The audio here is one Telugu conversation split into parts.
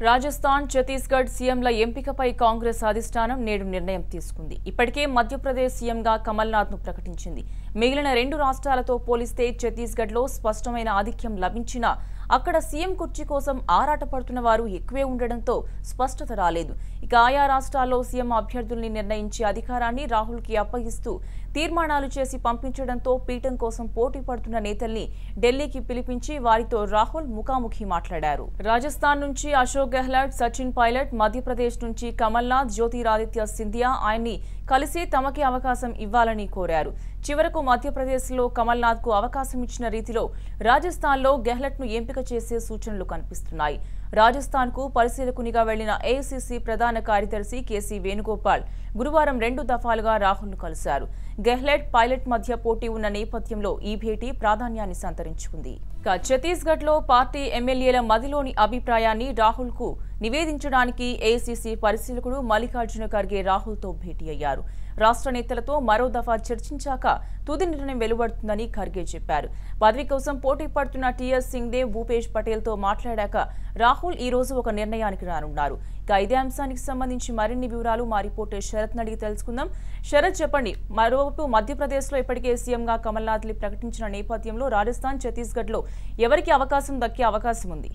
రాజస్థాన్ ఛత్తీస్గఢ్ సీఎంల ఎంపికపై కాంగ్రెస్ అధిష్టానం నేడు నిర్ణయం తీసుకుంది. ఇప్పటికే మధ్యప్రదేశ్ సీఎంగా కమల్నాథ్ను ప్రకటించింది. మిగిలిన రెండు రాష్ట్రాలతో పోలిస్తే ఛత్తీస్గఢ్లో స్పష్టమైన ఆధిక్యం లభించినా అక్కడ సీఎం కుర్చీ కోసం ఆరాటపడుతున్న వారు ఎక్కువే ఉండడంతో స్పష్టత రాలేదు. ఇక ఆయా రాష్ట్రాల్లో సీఎం అభ్యర్థుల్ని నిర్ణయించే అధికారాన్ని రాహుల్కి అప్పగిస్తూ తీర్మానాలు చేసి పంపించడంతో పీఠం కోసం పోటీ పడుతున్న నేతల్ని ఢిల్లీకి పిలిపించి వారితో రాహుల్ ముఖాముఖి మాట్లాడారు. రాజస్థాన్ నుంచి అశోక్ గెహ్లాట్, సచిన్ పైలట్, మధ్యప్రదేశ్ నుంచి కమల్నాథ్, జ్యోతిరాదిత్య సింధియా ఆయన్ని కలిసి తమకి అవకాశం ఇవ్వాలని కోరారు. చివరకు మధ్యప్రదేశ్లో కమల్నాథ్కు అవకాశం ఇచ్చిన రీతిలో రాజస్థాన్లో గెహ్లట్ను ఎంపిక చేసే సూచనలు కనిపిస్తున్నాయి. రాజస్థాన్కు పరిశీలకునిగా వెళ్లిన ఏఐసీసీ ప్రధాన కార్యదర్శి కేసీ వేణుగోపాల్ గురువారం 2 దఫాలుగా రాహుల్ను కలిశారు. గెహ్లట్, పైలట్ మధ్య పోటీ ఉన్న నేపథ్యంలో ఈ భేటీ ప్రాధాన్యాన్ని సంతరించుకుంది. ఛత్తీస్గఢ్లో పార్టీ ఎమ్మెల్యేల మదిలోని అభిప్రాయాన్ని రాహుల్కు నివేదించడానికి ఏఐసీసీ పరిశీలకుడు మల్లికార్జున ఖర్గే రాహుల్తో భేటీ అయ్యారు. రాష్ట్ర నేతలతో మరో దఫా చర్చించాక తుది నిర్ణయం వెలువడుతుందని ఖర్గే చెప్పారు. పదవి కోసం పోటీ పడుతున్న టీఎస్ సింగ్దేవ్, భూపేష్ పటేల్తో మాట్లాడాక రాహుల్ ఈ రోజు ఒక నిర్ణయానికి రానున్నారు. ఇక ఇదే అంశానికి సంబంధించి మరిన్ని వివరాలు మా రిపోర్టర్ శరత్ అడిగి తెలుసుకుందాం. శరత్, చెప్పండి. మరోవైపు మధ్యప్రదేశ్లో ఇప్పటికే సీఎంగా కమల్నాథ్ని ప్రకటించిన నేపథ్యంలో రాజస్థాన్, ఛత్తీస్గఢ్లో ఎవరికి అవకాశం దక్కే అవకాశం ఉంది?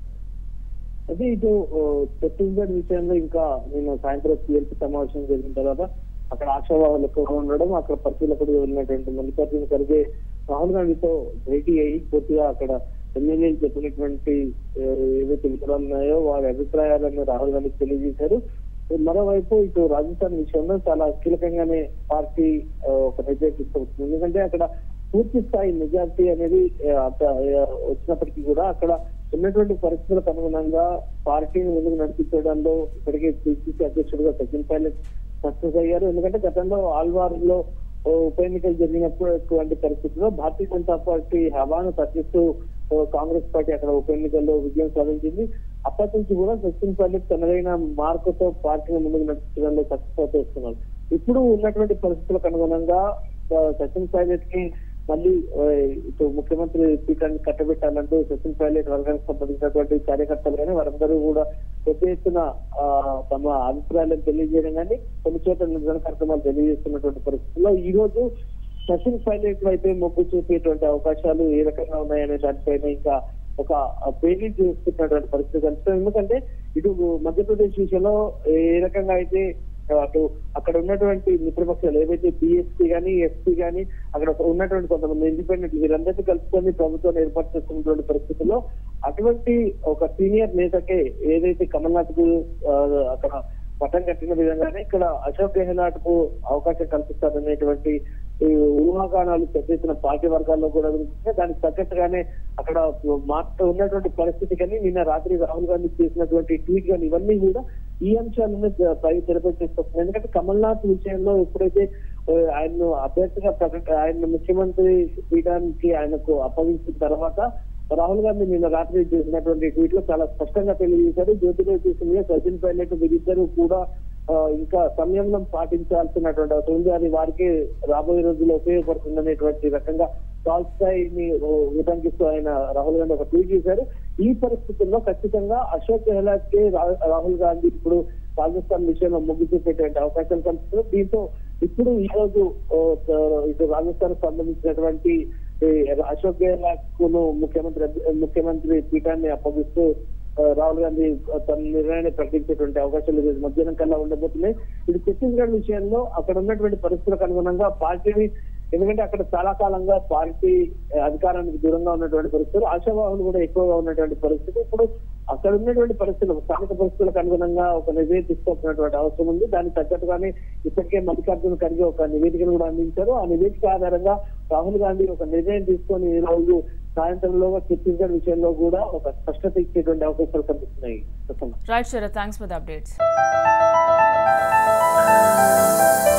అదే ఇటు ఛత్తీస్గఢ్ విషయంలో ఇంకా నిన్న సాయంత్రం సీఎల్పీ సమావేశం జరిగిన తర్వాత అక్కడ ఆశావాహులు ఎక్కువగా ఉండడం, అక్కడ పరిశీలకుడు వెళ్ళినటువంటి మల్లికార్జున ఖర్గే రాహుల్ గాంధీతో భేటీ అయ్యి పూర్తిగా అక్కడ ఎమ్మెల్యేలు చెప్పినటువంటి ఏవైతే వివరాలు ఉన్నాయో వారి అభిప్రాయాలను రాహుల్ గాంధీకి తెలియజేశారు. మరోవైపు ఇటు రాజస్థాన్ విషయంలో చాలా కీలకంగానే పార్టీ ఒక నిర్ణయం తీసుకొస్తుంది. ఎందుకంటే అక్కడ పూర్తి స్థాయి మెజార్టీ అనేది వచ్చినప్పటికీ కూడా అక్కడ ఉన్నటువంటి పరిస్థితులకు అనుగుణంగా పార్టీని ముందుకు నడిపించడంలో ఇప్పటికే పిసిసి అధ్యక్షుడిగా సచిన్ పైలట్ సక్సెస్ అయ్యారు. ఎందుకంటే గతంలో ఆల్వార్లో ఉప ఎన్నికలు జరిగినటువంటి పరిస్థితుల్లో భారతీయ జనతా పార్టీ హవాను తగ్గిస్తూ కాంగ్రెస్ పార్టీ అక్కడ ఉప ఎన్నికల్లో విజయం సాధించింది. అప్పటి నుంచి కూడా సచిన్ పైలట్ తనదైన మార్కుతో పార్టీని ముందుకు నడిపించడంలో సక్సెస్ అవుతూ వస్తున్నారు. ఇప్పుడు ఉన్నటువంటి పరిస్థితులకు అనుగుణంగా సచిన్ పైలట్ కి మళ్ళీ ఇటు ముఖ్యమంత్రి పీఠాన్ని కట్టబెట్టాలంటూ సచిన్ పైలట్ వర్గానికి సంబంధించినటువంటి కార్యకర్తలు కానీ వారందరూ కూడా పెద్ద ఎత్తున తమ అభిప్రాయాలను తెలియజేయడం కానీ కొన్ని చోట్ల నిరసన కార్యక్రమాలు తెలియజేస్తున్నటువంటి పరిస్థితుల్లో ఈ రోజు సచిన్ పైలట్ వైపే మొగ్గు చూపేటువంటి అవకాశాలు ఏ రకంగా ఉన్నాయనే దానిపైన ఇంకా ఒక పేజీ చూస్తున్నటువంటి పరిస్థితి కనిపిస్తుంది. ఎందుకంటే ఇటు మధ్యప్రదేశ్ విషయంలో ఏ రకంగా అయితే అటు అక్కడ ఉన్నటువంటి మిత్రపక్షాలు ఏవైతే బిఎస్పీ కానీ, ఎస్పీ కానీ, అక్కడ ఉన్నటువంటి కొంతమంది ఇండిపెండెంట్ వీరందరినీ కలుపుకొని ప్రభుత్వాన్ని ఏర్పాటు చేస్తున్నటువంటి పరిస్థితుల్లో అటువంటి ఒక సీనియర్ నేతకే ఏదైతే కమల్నాథ్ కు అక్కడ పట్టం కట్టిన విధంగానే ఇక్కడ అశోక్ గెహ్లాట్ కు అవకాశం కల్పిస్తారనేటువంటి ఊహాగానాలు పెద్ద ఎత్తున పార్టీ వర్గాల్లో కూడా వినిపిస్తున్నాయి. దానికి తగ్గట్టుగానే అక్కడ ఉన్నటువంటి పరిస్థితి కానీ నిన్న రాత్రి రాహుల్ గాంధీ చేసినటువంటి ట్వీట్ కానీ ఇవన్నీ కూడా ఈ అంశాలను తెరపై తీసుకొస్తున్నాయి. ఎందుకంటే కమల్నాథ్ విషయంలో ఎప్పుడైతే ఆయన్ను అభ్యర్థిగా ఆయన ముఖ్యమంత్రి పీఠానికి ఆయనకు అప్పగించిన తర్వాత రాహుల్ గాంధీ నిన్న రాత్రి చేసినటువంటి ట్వీట్ లో చాలా స్పష్టంగా తెలియజేశారు. జ్యోతిరాదిత్య సింధియా, సచిన్ పైలట్ వీరిద్దరూ కూడా ఇంకా సంయమనం పాటించాల్సినటువంటి అవసరం ఉంది. అది వారికి రాబోయే రోజుల్లో ఉపయోగపడుతుందనేటువంటి రకంగా టాల్ స్థాయిని ఉటంకిస్తూ ఆయన రాహుల్ గాంధీ ఒక ట్వీట్ చేశారు. ఈ పరిస్థితుల్లో ఖచ్చితంగా అశోక్ గెహ్లాట్ కే రాహుల్ గాంధీ ఇప్పుడు రాజస్థాన్ విషయంలో మొగ్గు చూపేటువంటి అవకాశాలు కనిపిస్తున్నాయి. దీంతో ఇప్పుడు ఈ రోజు ఇటు రాజస్థాన్ సంబంధించినటువంటి అశోక్ గెహ్లాట్ కును ముఖ్యమంత్రి పీఠాన్ని అప్పగిస్తూ రాహుల్ గాంధీ తన నిర్ణయాన్ని ప్రకటించేటువంటి అవకాశాలు ఈ రోజు మధ్యాహ్నం కల్లా ఉండబోతున్నాయి. ఇది ఛత్తీస్గఢ్ విషయంలో అక్కడ ఉన్నటువంటి పరిస్థితులకు అనుగుణంగా పార్టీని, ఎందుకంటే అక్కడ చాలా కాలంగా పార్టీ అధికారానికి దూరంగా ఉన్నటువంటి పరిస్థితులు, ఆశావాహులు కూడా ఎక్కువగా ఉన్నటువంటి పరిస్థితి. ఇప్పుడు అక్కడ ఉన్నటువంటి పరిస్థితులు స్థానిక పరిస్థితులకు అనుగుణంగా ఒక నివేదిక తీసుకోవాల్సినటువంటి అవసరం ఉంది. దానికి తగ్గట్టుగానే ఇప్పటికే మల్లికార్జున ఖర్గే ఒక నివేదికను కూడా అందించారు. ఆ నివేదిక ఆధారంగా రాహుల్ గాంధీ ఒక నిర్ణయం తీసుకొని ఈ రోజు సాయంత్రంలో ఛత్తీస్గఢ్ విషయంలో కూడా ఒక స్పష్టత ఇచ్చేటువంటి అవకాశాలు కనిపిస్తున్నాయి. Right, thanks for the updates.